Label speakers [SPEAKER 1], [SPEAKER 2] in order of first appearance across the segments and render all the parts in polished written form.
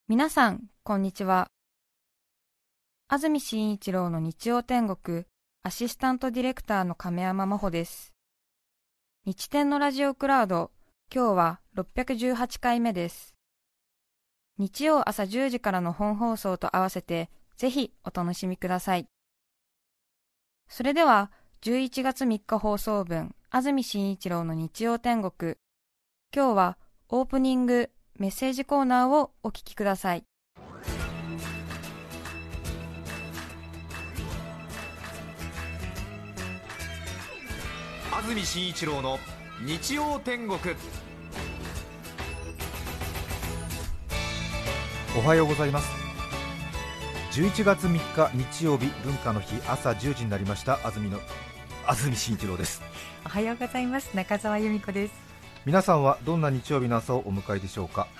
[SPEAKER 1] 皆さん、こんにちは。安住紳一郎の日曜天国、アシスタントディレクターの亀山真帆です。日天のラジオクラウド、今日は618回目です。日曜朝10時からの本放送と合わせて、ぜひお楽しみください。それでは、11月3日放送分、安住紳一郎の日曜天国。今日はオープニング、メッセージコーナーをお聞きください。
[SPEAKER 2] 安住紳一郎の日曜天国。
[SPEAKER 3] おはようございます。11月3日日曜日、文化の日、朝10時になりました。安住紳一郎です。
[SPEAKER 4] おはようございます。中澤由美子です。
[SPEAKER 3] 皆さんはどんな日曜日の朝をお迎えでしょうか。はい、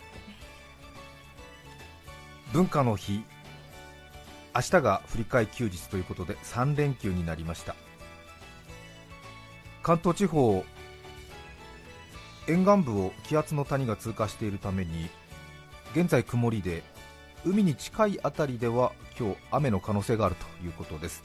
[SPEAKER 3] 文化の日、明日が振り替え休日ということで3連休になりました。関東地方、沿岸部を気圧の谷が通過しているために現在曇りで、海に近いあたりでは今日雨の可能性があるということです。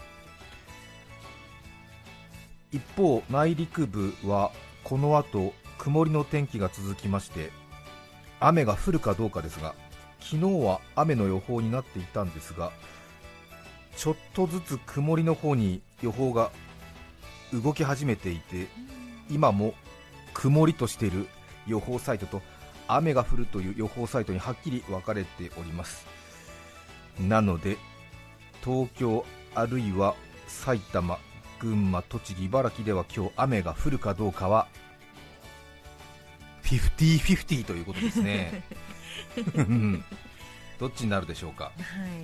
[SPEAKER 3] 一方、内陸部はこの後曇りの天気が続きまして、雨が降るかどうかですが、昨日は雨の予報になっていたんですが、ちょっとずつ曇りの方に予報が動き始めていて、今も曇りとしている予報サイトと雨が降るという予報サイトにはっきり分かれております。なので東京あるいは埼玉、群馬、栃木、茨城では今日雨が降るかどうかは50-50ということですねどっちになるでしょうか。はい、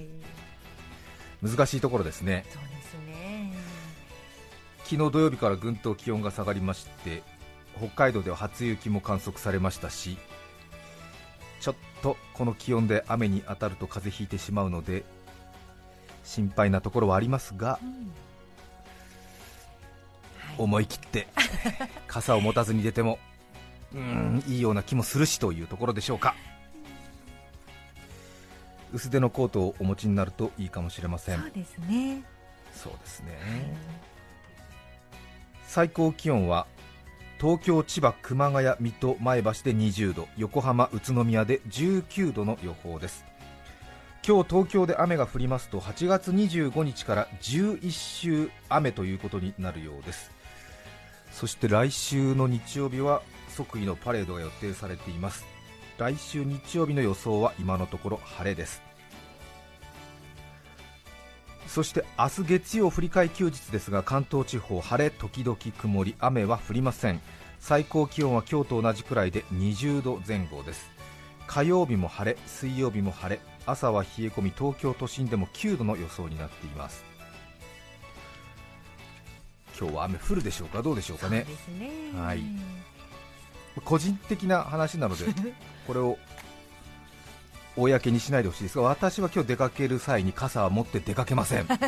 [SPEAKER 3] 難しいところですね。
[SPEAKER 4] そうですね。
[SPEAKER 3] 昨日土曜日からぐんと気温が下がりまして、北海道では初雪も観測されましたし、ちょっとこの気温で雨に当たると風邪ひいてしまうので心配なところはありますが、はい、思い切って傘を持たずに出てもいいような気もするしというところでしょうか。薄手のコートをお持ちになるといいかもしれません。
[SPEAKER 4] そうですね。
[SPEAKER 3] そうですね、はい、最高気温は東京、千葉、熊谷、水戸、前橋で20度、横浜、宇都宮で19度の予報です。今日東京で雨が降りますと8月25日から11週雨ということになるようです。そして来週の日曜日は即位のパレードが予定されています。来週日曜日の予想は今のところ晴れです。そして明日月曜振り替え休日ですが、関東地方晴れ時々曇り、雨は降りません。最高気温は今日と同じくらいで20度前後です。火曜日も晴れ、水曜日も晴れ、朝は冷え込み、東京都心でも9度の予想になっています。今日は雨降るでしょうか、どうでしょうかね。
[SPEAKER 4] そうですね。
[SPEAKER 3] はい、個人的な話なのでこれを公にしないでほしいですが、私は今日出かける際に傘は持って出かけませんま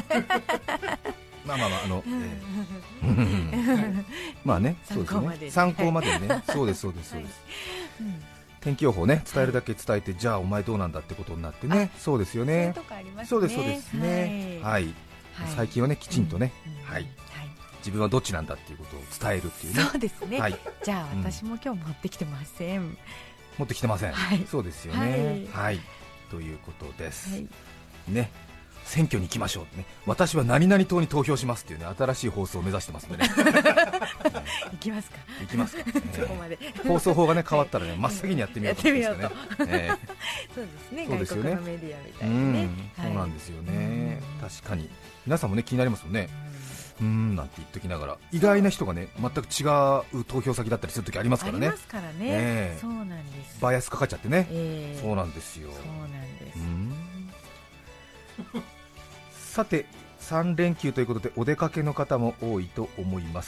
[SPEAKER 3] あね、そうですね、参考までねそうですそうですそうです、はい、天気予報ね、伝えるだけ伝えて、じゃあお前どうなんだってことになってね。そうですよね、そうですそうですね、はい、はい、最近はねきちんとね、はい、自分はどっちなんだっていうことを伝えるっていうね。
[SPEAKER 4] そうですね、はい、じゃあ私も今日持ってきてません。
[SPEAKER 3] 持ってきてません、はい、そうですよね、はい、はい、ということです、はい、ね、選挙に行きましょうね、私は何々党に投票しますっていうね、新しい放送を目指してますんでね
[SPEAKER 4] 行きますか、
[SPEAKER 3] 行きますか、
[SPEAKER 4] そこまで
[SPEAKER 3] 放送法がね変わったらね、真っ先にやってみようと思うんですよね
[SPEAKER 4] そうですね、外国のメディアみたいにね、
[SPEAKER 3] そうなんですよね、確かに皆さんもね気になりますよね。なんて言っときながら、意外な人がね全く違う投票先だったりするときありますからね。
[SPEAKER 4] ありますからね、そうなんです、
[SPEAKER 3] バイアスかかっちゃってね、そうなんですよ。
[SPEAKER 4] そうなんです。
[SPEAKER 3] さて3連休ということでお出かけの方も多いと思います。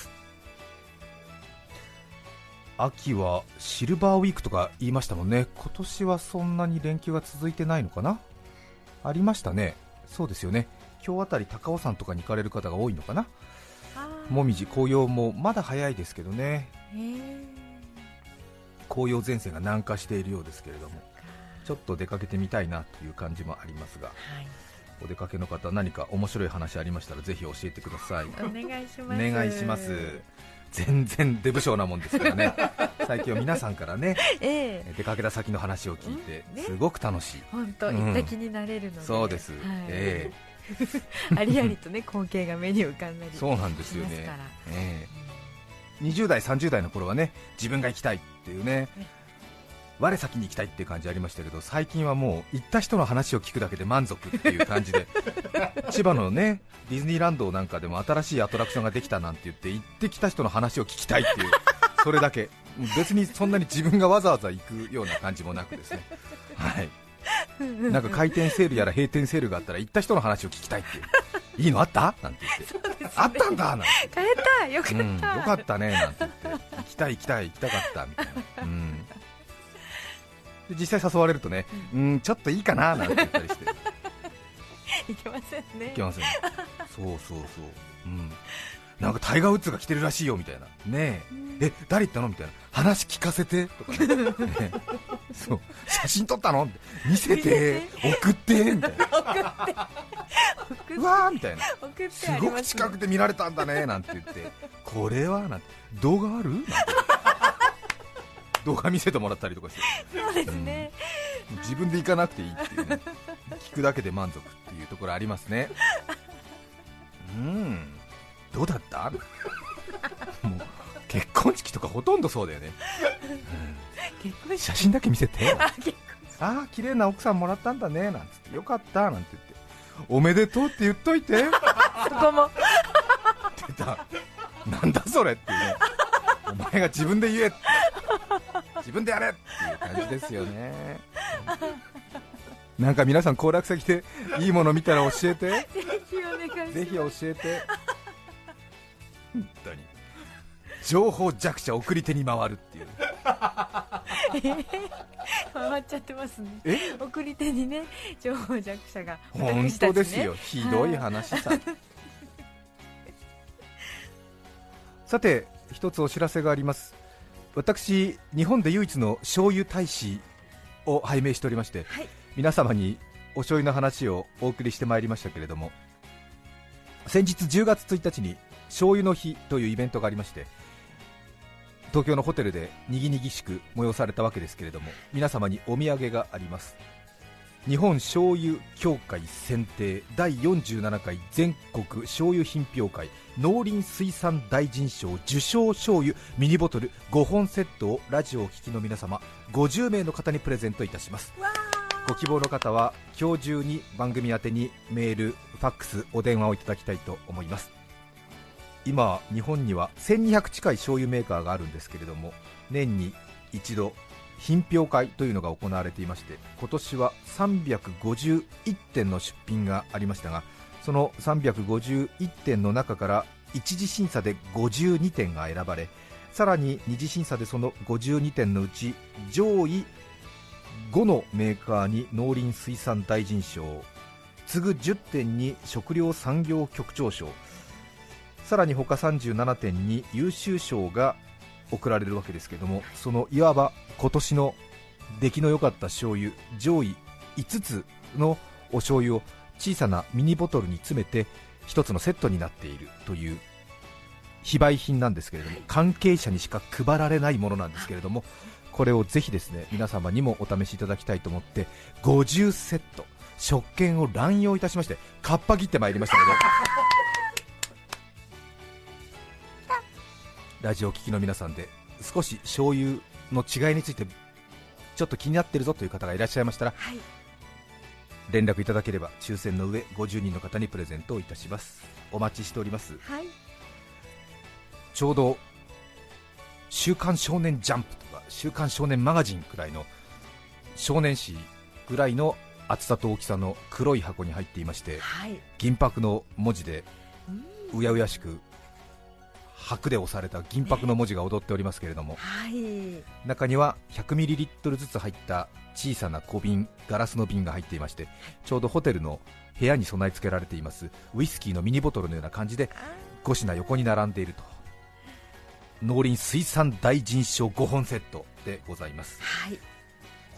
[SPEAKER 3] 秋はシルバーウィークとか言いましたもんね。今年はそんなに連休が続いてないのかな。ありましたね。そうですよね、今日あたり高尾山とかに行かれる方が多いのかな。もみじ紅葉もまだ早いですけどね、紅葉前線が南下しているようですけれども、 ちょっと出かけてみたいなという感じもありますが、
[SPEAKER 4] はい、
[SPEAKER 3] お出かけの方何か面白い話ありましたらぜひ教えてください。
[SPEAKER 4] お願いします。
[SPEAKER 3] お願いします。全然出不精なもんですからね最近は皆さんからね、出かけた先の話を聞いてすごく楽しい。
[SPEAKER 4] 本当、行った気になれるので、
[SPEAKER 3] そうです、
[SPEAKER 4] ありありとね光景が目に浮かんだりしますから。
[SPEAKER 3] そうなんですよね、20代30代の頃はね自分が行きたいっていうね、我先に行きたいっていう感じありましたけど、最近はもう行った人の話を聞くだけで満足っていう感じで千葉のねディズニーランドなんかでも新しいアトラクションができたなんて言って行ってきた人の話を聞きたいっていうそれだけ、別にそんなに自分がわざわざ行くような感じもなくですね、はい、なんか開店セールやら閉店セールがあったら行った人の話を聞きたいっていういいのあったなんて言って、ね、あったんだなんて
[SPEAKER 4] 買えたよかった、
[SPEAKER 3] よかったねなんて言って行きたい行きたかったみたいな、で実際誘われるとね、ちょっといいかななんて言ったりして
[SPEAKER 4] いけませんね。
[SPEAKER 3] いけませんそう、なんかタイガー・ウッズが来てるらしいよみたいなねえ、誰行ったのみたいな、話聞かせてとか ねそう写真撮ったの見せて送ってみたいなうわーみたいな、すごく近くで見られたんだねなんて言って、これはなんて動画あるなんて動画見せてもらったりとかして、
[SPEAKER 4] そうですね、
[SPEAKER 3] 自分で行かなくていいっていうね聞くだけで満足っていうところありますね。どうだったもう結婚式とかほとんどそうだよね、写真だけ見せてああ綺麗な奥さんもらったんだねなんつって、よかったなんて言って、おめでとうって言っといて
[SPEAKER 4] そこも
[SPEAKER 3] 出た、なんだそれっていうね、お前が自分で言えって自分でやれっていう感じですよねなんか皆さん行楽先でいいもの見たら教えて、
[SPEAKER 4] ぜひお願いします。
[SPEAKER 3] ぜひ教えて本当に情報弱者送り手に回るっていう
[SPEAKER 4] 回っちゃってますね。送り手にね情報弱者が、
[SPEAKER 3] 本当ですよ、ひどい話ささて一つお知らせがあります。私日本で唯一の醤油大使を拝命しておりまして、皆様にお醤油の話をお送りしてまいりましたけれども、先日10月1日に醤油の日というイベントがありまして、東京のホテルでにぎにぎしく催されたわけですけれども、皆様にお土産があります。日本醤油協会選定第47回全国醤油品評会農林水産大臣賞受賞醤油ミニボトル5本セットをラジオを聴きの皆様50名の方にプレゼントいたします。ご希望の方は今日中に番組宛てにメール、ファックス、お電話をいただきたいと思います。今日本には1200近い醤油メーカーがあるんですけれども、年に一度品評会というのが行われていまして、今年は351点の出品がありましたが、その351点の中から一次審査で52点が選ばれ、さらに二次審査でその52点のうち上位5のメーカーに農林水産大臣賞、次ぐ10点に食料産業局長賞、さらに他37点に優秀賞が贈られるわけですけれども、そのいわば今年の出来の良かった醤油上位5つのお醤油を小さなミニボトルに詰めて一つのセットになっているという非売品なんですけれども、関係者にしか配られないものなんですけれども、これをぜひですね皆様にもお試しいただきたいと思って50セット食券を乱用いたしましてかっぱ切ってまいりましたのでラジオを聴きの皆さんで少し醤油の違いについてちょっと気になっているぞという方がいらっしゃいましたら、連絡いただければ抽選の上50人の方にプレゼントをいたします。お待ちしております。ちょうど週刊少年ジャンプとか週刊少年マガジンくらいの少年誌ぐらいの厚さと大きさの黒い箱に入っていまして、銀箔の文字でうやうやしく白で押された銀箔の文字が踊っておりますけれども、中には 100ml ずつ入った小さな小瓶、ガラスの瓶が入っていまして、ちょうどホテルの部屋に備え付けられていますウイスキーのミニボトルのような感じで5品横に並んでいると、農林水産大臣賞5本セットでございます。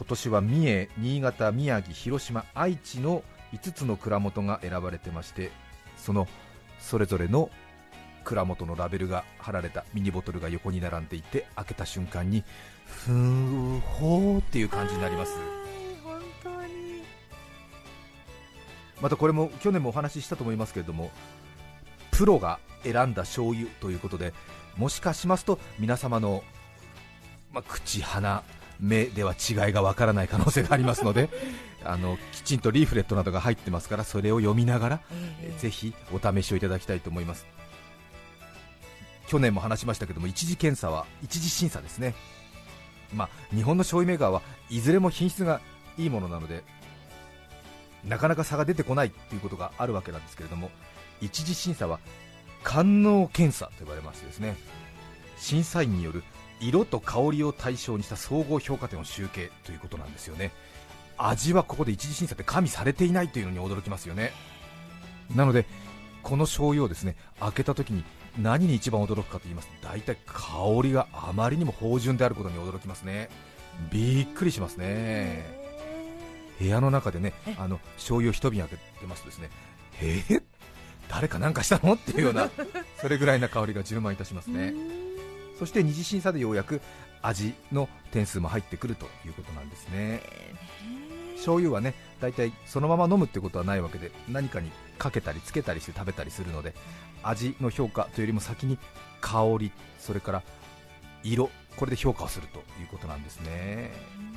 [SPEAKER 3] 今年は三重、新潟、宮城、広島、愛知の5つの蔵元が選ばれてまして、それぞれの蔵元のラベルが貼られたミニボトルが横に並んでいて、開けた瞬間にふーほーっていう感じになります。
[SPEAKER 4] 本当に。
[SPEAKER 3] またこれも去年もお話ししたと思いますけれども、プロが選んだ醤油ということで、もしかしますと皆様の、口鼻目では違いがわからない可能性がありますのできちんとリーフレットなどが入ってますから、それを読みながら、ぜひお試しをいただきたいと思います。去年も話しましたけども、一次審査ですね。日本の醤油メーカーはいずれも品質がいいものなので、なかなか差が出てこないということがあるわけなんですけれども、一次審査は官能検査と呼ばれましてですね、審査員による色と香りを対象にした総合評価点を集計ということなんですよね。味はここで一次審査って加味されていないというのに驚きますよね。なのでこの醤油をですね、開けた時に何に一番驚くかと言いますと、大体香りがあまりにも芳醇であることに驚きますね。びっくりしますね。部屋の中でね、醤油を一瓶開けてますとですね、誰かなんかしたのっていうようなそれぐらいな香りが充満いたしますね。そして二次審査でようやく味の点数も入ってくるということなんですね。醤油はね、だいたいそのまま飲むってことはないわけで、何かにかけたりつけたりして食べたりするので、味の評価というよりも先に香り、それから色、これで評価をするということなんですね。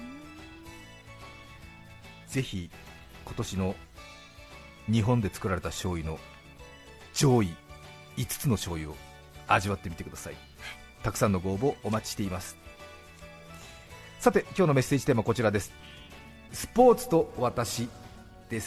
[SPEAKER 3] ぜひ今年の日本で作られた醤油の上位5つの醤油を味わってみてください。たくさんのご応募お待ちしています。さて今日のメッセージテーマはこちらです。スポーツと私です。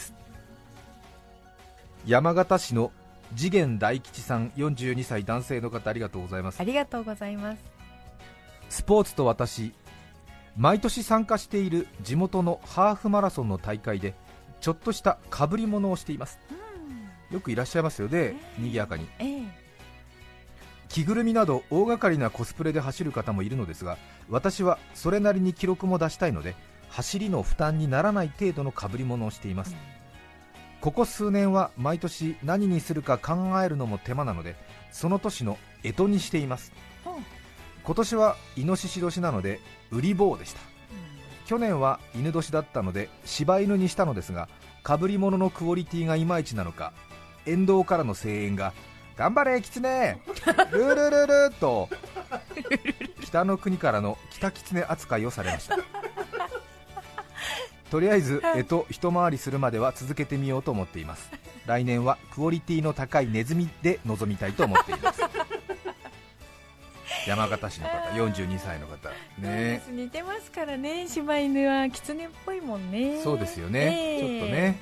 [SPEAKER 3] 山形市の次元大吉さん、42歳男性の方、ありがとうございます。
[SPEAKER 4] ありがとうございます。
[SPEAKER 3] スポーツと私、毎年参加している地元のハーフマラソンの大会でちょっとした被り物をしています。よくいらっしゃいますよね、賑やかに。着ぐるみなど大掛かりなコスプレで走る方もいるのですが、私はそれなりに記録も出したいので、走りの負担にならない程度の被り物をしています。ここ数年は毎年何にするか考えるのも手間なので、その年の干支にしています。今年はイノシシ年なのでウリ坊でした。去年は犬年だったので柴犬にしたのですが、被り物のクオリティがいまいちなのか、沿道からの声援が頑張れキツネルルルルと北の国からの北キツネ扱いをされました。とりあえず一回りするまでは続けてみようと思っています。来年はクオリティの高いネズミで臨みたいと思っています。山形市の方、42歳の方ね。
[SPEAKER 4] 似てますからね、柴犬はキツネっぽいもんね。
[SPEAKER 3] そうですよね、ちょっとね、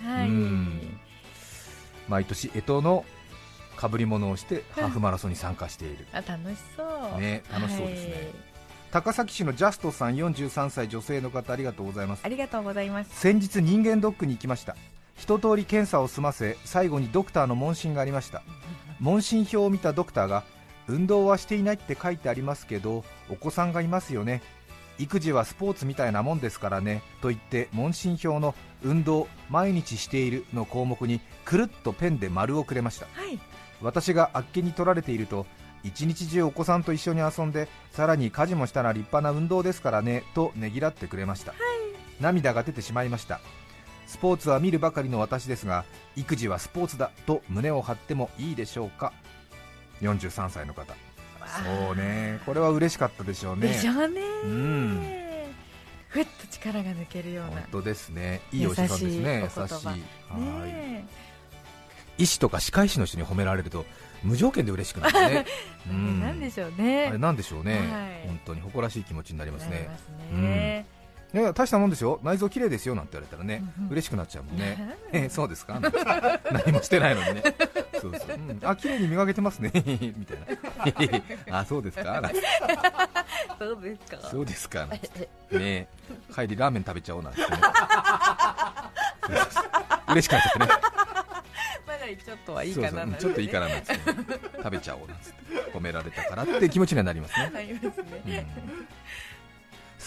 [SPEAKER 3] 毎年干支の被り物をしてハーフマラソンに参加している。
[SPEAKER 4] 楽しそう
[SPEAKER 3] ね、楽しそうですね。高崎市のジャストさん、43歳女性の方、ありがとうございます。
[SPEAKER 4] ありがとうございます。
[SPEAKER 3] 先日人間ドックに行きました。一通り検査を済ませ、最後にドクターの問診がありました。問診票を見たドクターが、運動はしていないって書いてありますけど、お子さんがいますよね、育児はスポーツみたいなもんですからねと言って、問診票の運動毎日しているの項目にくるっとペンで丸をくれました。私があっけに取られていると、一日中お子さんと一緒に遊んで、さらに家事もしたら立派な運動ですからねとねぎらってくれました。涙が出てしまいました。スポーツは見るばかりの私ですが、育児はスポーツだと胸を張ってもいいでしょうか。43歳の方。そうね、これは嬉しかったでしょうね。
[SPEAKER 4] でしょうね。ふっと力が抜けるような。
[SPEAKER 3] 本当ですね、いいお医者さんですね。優しい。医師とか歯科医師の人に褒められると無条件で嬉しくなるね。
[SPEAKER 4] なんでしょうね。
[SPEAKER 3] あれなんでしょうね、本当に誇らしい気持ちになりますね。
[SPEAKER 4] い
[SPEAKER 3] や大したもんですよ、内臓きれいですよなんて言われたらね、嬉しくなっちゃうもんね。そうですか何もしてないのにね。そうそう、あ、きれいに磨けてますねみたいな。あ、そうですかなんて。
[SPEAKER 4] そうですか、
[SPEAKER 3] そうですかなんてね、帰りラーメン食べちゃおうなんてね。嬉しくなっちゃってね。
[SPEAKER 4] まだちょっとはいいかななんて、
[SPEAKER 3] ちょっといいかななんて食べちゃおうなんて褒められたからって気持ちにはなりますね。
[SPEAKER 4] ありますね。
[SPEAKER 3] ス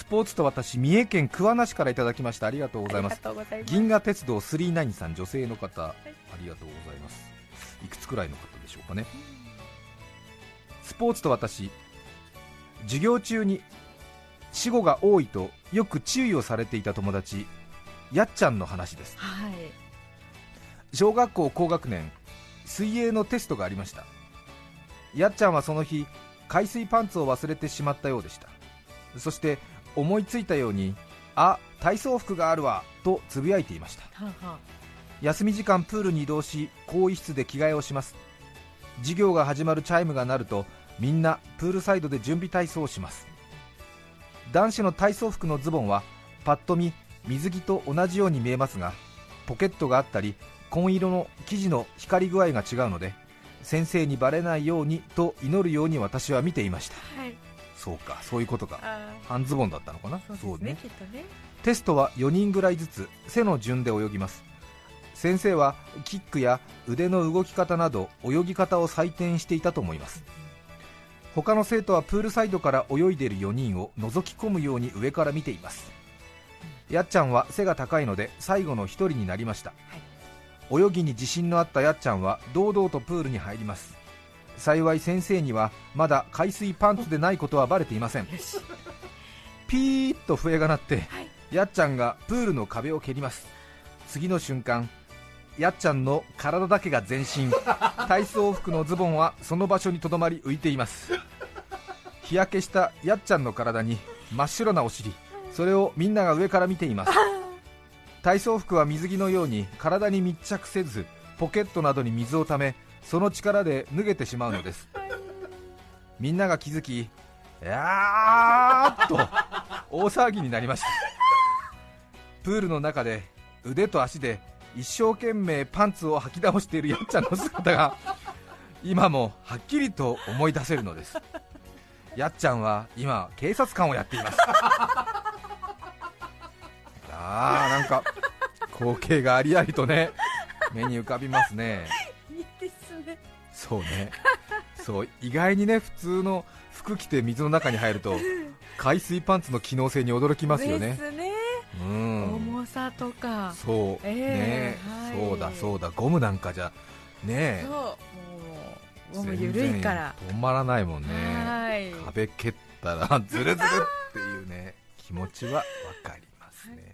[SPEAKER 3] ポーツと私、三重県桑名市からいただきました。ありがとうございます。銀河鉄道39さん、女性の方、ありがとうございます。いくつくらいの方でしょうかね。スポーツと私、授業中に死語が多いとよく注意をされていた友達、やっちゃんの話です。
[SPEAKER 4] はい、
[SPEAKER 3] 小学校高学年、水泳のテストがありました。やっちゃんはその日、海水パンツを忘れてしまったようでした。そして思いついたように、あ、体操服があるわとつぶやいていました。休み時間、プールに移動し、更衣室で着替えをします。授業が始まるチャイムが鳴ると、みんなプールサイドで準備体操をします。男子の体操服のズボンはパッと見水着と同じように見えますが、ポケットがあったり紺色の生地の光り具合が違うので、先生にバレないようにと祈るように私は見ていました。
[SPEAKER 4] はい、
[SPEAKER 3] そうか、そういうことか。半ズボンだったのかな。
[SPEAKER 4] そうね、きっとね。
[SPEAKER 3] テストは4人ぐらいずつ背の順で泳ぎます。先生はキックや腕の動き方など泳ぎ方を採点していたと思います。他の生徒はプールサイドから泳いでいる4人を覗き込むように上から見ています。やっちゃんは背が高いので最後の1人になりました。泳ぎに自信のあったやっちゃんは堂々とプールに入ります。幸い先生にはまだ海水パンツでないことはバレていません。ピーッと笛が鳴って、やっちゃんがプールの壁を蹴ります。次の瞬間、やっちゃんの体だけが全身、体操服のズボンはその場所にとどまり浮いています。日焼けしたやっちゃんの体に真っ白なお尻、それをみんなが上から見ています。体操服は水着のように体に密着せず、ポケットなどに水をため、その力で脱げてしまうのです。みんなが気づき、やーっと大騒ぎになりました。プールの中で腕と足で一生懸命パンツを履き倒しているやっちゃんの姿が今もはっきりと思い出せるのです。やっちゃんは今警察官をやっています。なんか光景がありありとね、目に浮かびますね。
[SPEAKER 4] いいですね。
[SPEAKER 3] そうね、そう、意外にね、普通の服着て水の中に入ると海水パンツの機能性に驚きますよね。
[SPEAKER 4] ですね。重さとか、
[SPEAKER 3] そう、ね、そうだそうだ、ゴムなんかじゃね、
[SPEAKER 4] ゴム緩いから
[SPEAKER 3] 止まらないもんね。壁蹴ったらズルズルっていうね、気持ちはわかりますね。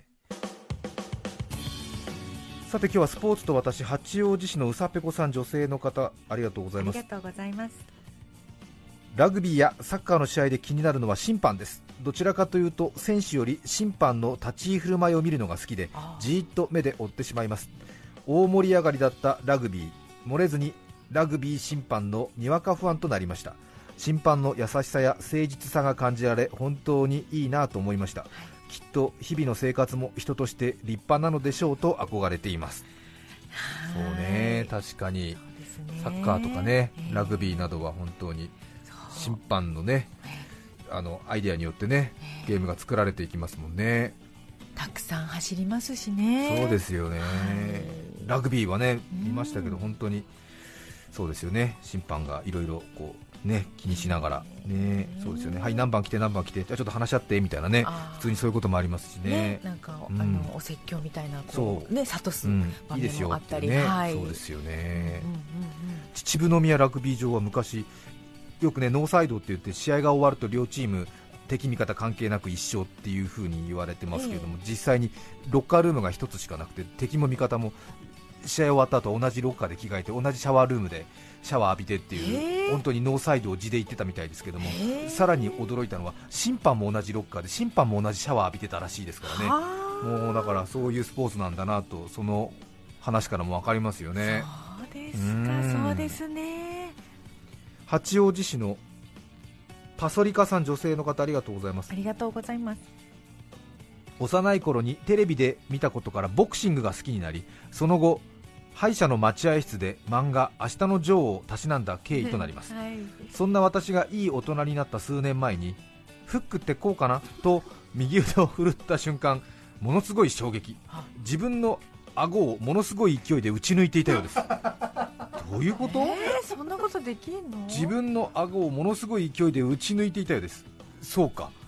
[SPEAKER 3] さて今日はスポーツと私、八王子市のうさぺこさん、女性の方、ありがとうございます。
[SPEAKER 4] ありがとうございます。
[SPEAKER 3] ラグビーやサッカーの試合で気になるのは審判です。どちらかというと選手より審判の立ち居振る舞いを見るのが好きで、じーっと目で追ってしまいます。大盛り上がりだったラグビー、漏れずにラグビー審判のにわか不安となりました。審判の優しさや誠実さが感じられ、本当にいいなと思いました。きっと日々の生活も人として立派なのでしょうと憧れています。そうね、確かにサッカーとかね、ラグビーなどは本当に審判のね、アイデアによってね、ゲームが作られていきますもんね。
[SPEAKER 4] たくさん走りますしね。
[SPEAKER 3] そうですよね。ラグビーはね見ましたけど、本当にそうですよね。審判がいろいろこうね、気にしながらね、そうですよね。はい、何番来て何番来て、じゃあちょっと話し合ってみたいなね、普通にそういうこともありますしね。
[SPEAKER 4] なんかお説教みたいな、こうね、諭す場面もあったり、
[SPEAKER 3] そうですよね。秩父宮ラグビー場は昔よくね、ノーサイドって言って試合が終わると両チーム敵味方関係なく一勝っていう風に言われてますけれども、実際にロッカールームが一つしかなくて、敵も味方も試合終わった後同じロッカーで着替えて同じシャワールームでシャワー浴びてっていう、本当にノーサイドを地で言ってたみたいですけども、さらに驚いたのは審判も同じロッカーで審判も同じシャワー浴びてたらしいですからね。もうだからそういうスポーツなんだなと、その話からも分かりますよね。
[SPEAKER 4] そうですか、そうですね。
[SPEAKER 3] 八王子市のパソリカさん、女性の方、ありがとうございます。
[SPEAKER 4] ありがとうございます。
[SPEAKER 3] 幼い頃にテレビで見たことからボクシングが好きになり、その後歯医者の待合室で漫画明日のジョーをたしなんだ経緯となります、そんな私がいい大人になった数年前に、フックってこうかなと右腕を振るった瞬間、ものすごい衝撃、自分の顎をものすごい勢いで打ち抜いていたようです。どういうこと？
[SPEAKER 4] そんなことできんの？
[SPEAKER 3] 自分の顎をものすごい勢いで打ち抜いていたようです。そうか、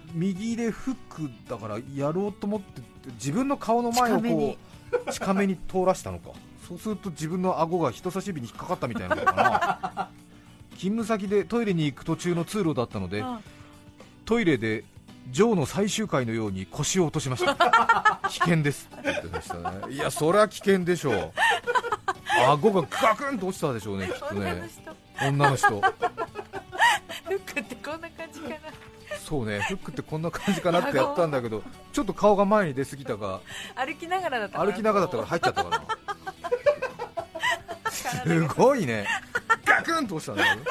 [SPEAKER 3] 右でフックだからやろうと思って自分の顔の前をこう近めに通らしたのか。そうすると自分の顎が人差し指に引っかかったみたいなのかな勤務先でトイレに行く途中の通路だったので、トイレでジョーの最終回のように腰を落としました危険ですって言ってましたね。いやそれは危険でしょう。顎がガクンと落ちたでしょうね、きっとね。女の人
[SPEAKER 4] フックってこんな感じかな。
[SPEAKER 3] そうね、フックってこんな感じかなってやったんだけど、ちょっと顔が前に出過ぎたか、
[SPEAKER 4] 歩きながらだったから
[SPEAKER 3] 入っちゃったかなすごいね、ガクンと落ちたんだよ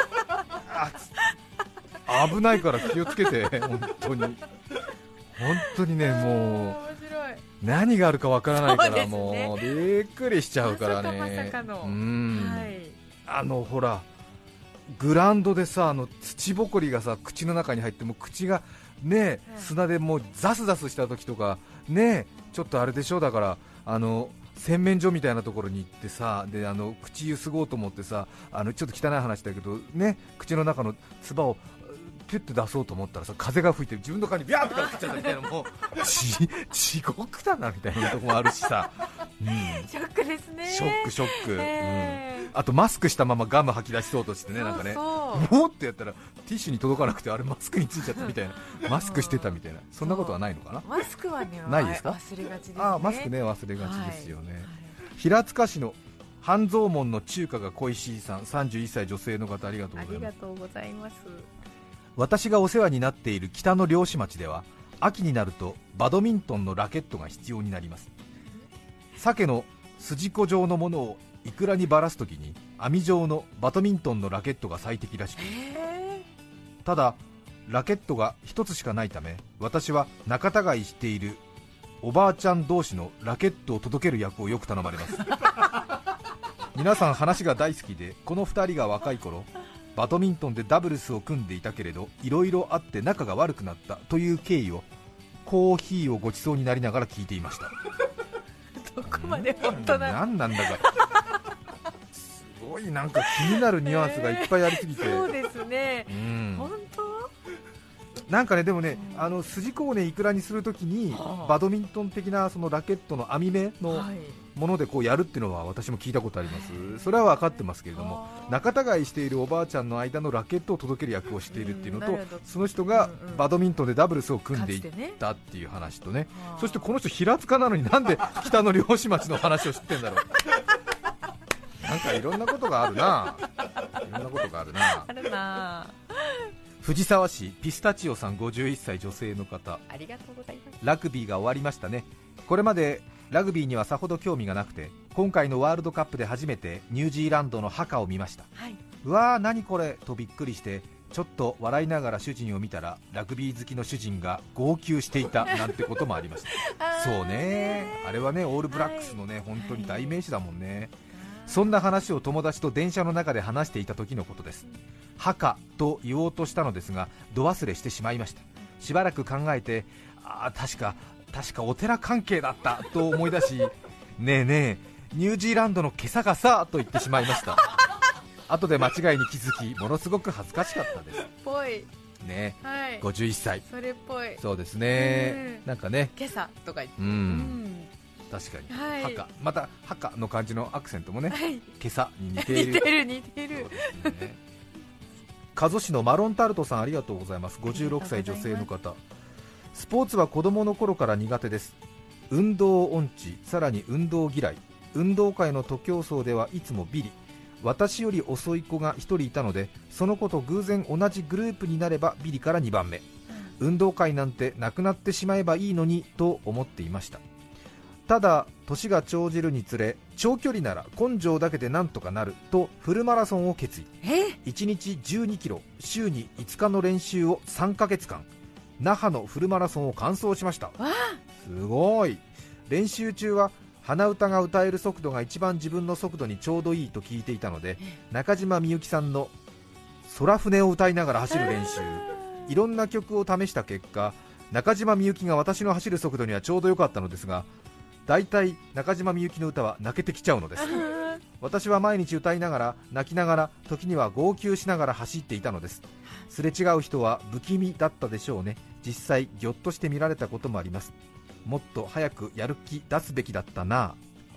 [SPEAKER 3] 危ないから気をつけて本当にね、もう何があるかわからないから、もうびっくりしちゃうからね。
[SPEAKER 4] まさかの、
[SPEAKER 3] ほらグラウンドでさ、土ぼこりがさ口の中に入っても口がね、砂でもうザスザスした時とかね、ちょっとあれでしょ。だから洗面所みたいなところに行ってさ、で口ゆすごうと思ってさ、ちょっと汚い話だけどね、口の中の唾をピュッて出そうと思ったらさ、風が吹いて自分の顔にビャーってかけちゃったみたいな、もう地獄だなみたいなとこもあるしさ、
[SPEAKER 4] ショックですね。
[SPEAKER 3] ショック、あとマスクしたままガム吐き出しそうとしてね、なんかね、もうってやったらティッシュに届かなくて、あれマスクについちゃったみたいな、マスクしてたみたいな、そんなことはないのかな。
[SPEAKER 4] マスクはね、
[SPEAKER 3] ないですか。
[SPEAKER 4] 忘れがちですね。
[SPEAKER 3] マスクね、忘れがちですよね。平塚市の半蔵門の中華が恋しいさん、31歳女性の方、ありがとうございます。
[SPEAKER 4] ありがとうございます。
[SPEAKER 3] 私がお世話になっている北の漁師町では、秋になるとバドミントンのラケットが必要になります。鮭の筋子状のものをイクラにばらすときに網状のバドミントンのラケットが最適らしく、ただラケットが一つしかないため、私は仲違いしているおばあちゃん同士のラケットを届ける役をよく頼まれます皆さん話が大好きで、この2人が若い頃バドミントンでダブルスを組んでいたけれど、いろいろあって仲が悪くなったという経緯をコーヒーをごちそうになりながら聞いていました
[SPEAKER 4] どこまで本当なの。
[SPEAKER 3] 何なんだかすごいなんか気になるニュアンスがいっぱいありすぎて、
[SPEAKER 4] そうですね、本当
[SPEAKER 3] なんかね、でもね、筋子をねイクラにするときにバドミントン的なそのラケットの網目のものでこうやるっていうのは私も聞いたことあります。それは分かってますけれども、仲違いしているおばあちゃんの間のラケットを届ける役をしているっていうのと、その人がバドミントンでダブルスを組んでいったっていう話とね、そしてこの人平塚なのになんで北の漁師町の話を知ってんだろうなんかいろんなことがあるな、いろんなことがあるな。
[SPEAKER 4] あるな。
[SPEAKER 3] 藤沢市ピスタチオさん、51歳女性の方、
[SPEAKER 4] ありがとうございます。
[SPEAKER 3] ラグビーが終わりましたね。これまでラグビーにはさほど興味がなくて、今回のワールドカップで初めてニュージーランドのハカを見ました、うわー何これとびっくりして、ちょっと笑いながら主人を見たら、ラグビー好きの主人が号泣していたなんてこともありましたそうね、あれはねオールブラックスのね、本当に代名詞だもんね。そんな話を友達と電車の中で話していた時のことです。ハカと言おうとしたのですが、度忘れしてしまいました。しばらく考えて、確かお寺関係だったと思い出しねえねえニュージーランドの今朝がさと言ってしまいました後で間違いに気づき、ものすごく恥ずかしかったです
[SPEAKER 4] ぽい
[SPEAKER 3] ね、
[SPEAKER 4] はい、
[SPEAKER 3] 51歳、
[SPEAKER 4] それっぽい。
[SPEAKER 3] そうですね、なんかね、
[SPEAKER 4] 今朝とか言って、
[SPEAKER 3] 確かに、
[SPEAKER 4] はい、
[SPEAKER 3] ハカ、またハカの感じのアクセントもね、
[SPEAKER 4] はい、
[SPEAKER 3] 今朝に似ている
[SPEAKER 4] 似てる
[SPEAKER 3] そうですね。加須市のマロンタルトさん、ありがとうございます。56歳女性の方、スポーツは子供の頃から苦手です。運動音痴、さらに運動嫌い、運動会の徒競走ではいつもビリ、私より遅い子が1人いたので、その子と偶然同じグループになればビリから2番目、運動会なんてなくなってしまえばいいのにと思っていました。ただ年が長じるにつれ、長距離なら根性だけでなんとかなるとフルマラソンを決意。1日12キロ、週に5日の練習を3ヶ月間、那覇のフルマラソンを完走しました。すごい。練習中は鼻歌が歌える速度が一番自分の速度にちょうどいいと聞いていたので、中島みゆきさんの空船を歌いながら走る練習、いろんな曲を試した結果、中島みゆきが私の走る速度にはちょうど良かったのですが、だいたい中島みゆきの歌は泣けてきちゃうのです私は毎日歌いながら泣きながら、時には号泣しながら走っていたのです。すれ違う人は不気味だったでしょうね。 実際ぎょっとして見られたこともあります。もっと早くやる気出すべきだったな。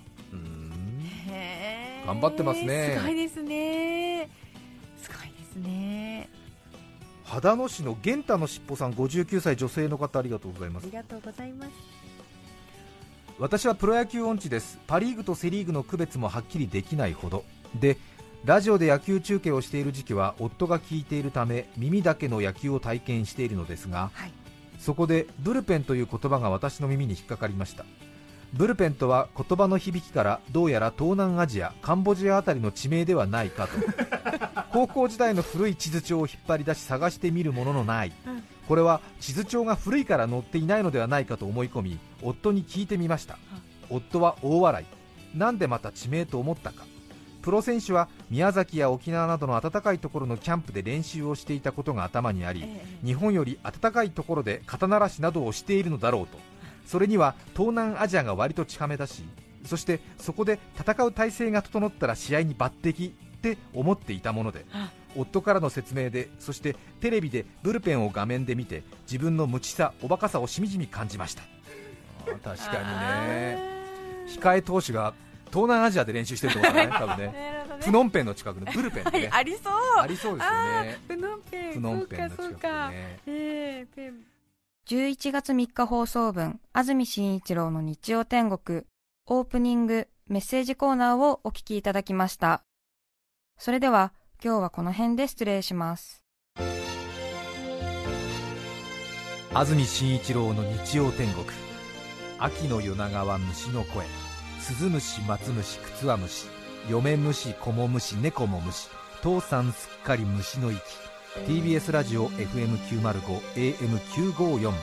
[SPEAKER 3] 頑張ってますね。
[SPEAKER 4] すごいですね。すごいですね。
[SPEAKER 3] 秦野市の玄太のしっぽさん、59歳女性の方、ありがとうございます。
[SPEAKER 4] ありがとうございます。
[SPEAKER 3] 私はプロ野球音痴です。パリーグとセリーグの区別もはっきりできないほどで、ラジオで野球中継をしている時期は夫が聞いているため耳だけの野球を体験しているのですが、
[SPEAKER 4] はい、
[SPEAKER 3] そこでブルペンという言葉が私の耳に引っかかりました。ブルペンとは言葉の響きからどうやら東南アジア、カンボジアあたりの地名ではないかと高校時代の古い地図帳を引っ張り出し探してみるもののない、これは地図帳が古いから載っていないのではないかと思い込み、夫に聞いてみました。夫は大笑い。なんでまた地名と思ったか。プロ選手は宮崎や沖縄などの暖かいところのキャンプで練習をしていたことが頭にあり、日本より暖かいところで肩慣らしなどをしているのだろうと。それには東南アジアが割と近めだし、そしてそこで戦う体制が整ったら試合に抜擢って思っていたもので、夫からの説明で、そしてテレビでブルペンを画面で見て、自分の無知さおバカさをしみじみ感じました。確かにね、控え投手が東南アジアで練習してるってことだね、多分ね。プノンペンの近くのブルペンで、ね、
[SPEAKER 4] ありそう、
[SPEAKER 3] ありそうですよね。
[SPEAKER 4] プノンペン
[SPEAKER 3] の近くでね。
[SPEAKER 1] 11月3日放送分、安住紳一郎の日曜天国、オープニングメッセージコーナーをお聞きいただきました。それでは今日はこの辺で失礼します。
[SPEAKER 3] 安住紳一郎の日曜天国。秋の夜長は虫の声。スズムシ、マツムシ、クツワムシ、嫁虫、子も虫、猫も虫、父さんすっかり虫の息。TBS ラジオ FM905 AM954。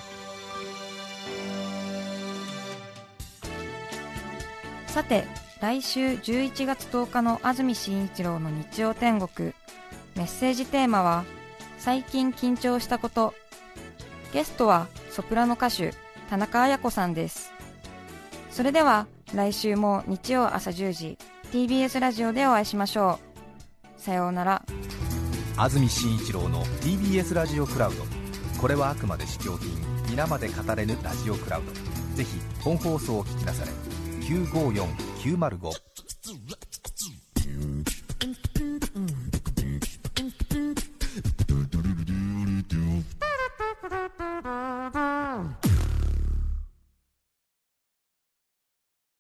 [SPEAKER 1] さて、来週11月10日の安住紳一郎の日曜天国、メッセージテーマは最近緊張したこと。ゲストはソプラノ歌手田中綾子さんです。それでは来週も日曜朝10時 TBS ラジオでお会いしましょう。さようなら。
[SPEAKER 3] 安住紳一郎の TBS ラジオクラウド。これはあくまで試供品、皆まで語れぬラジオクラウド。ぜひ本放送を聞きなされ。954905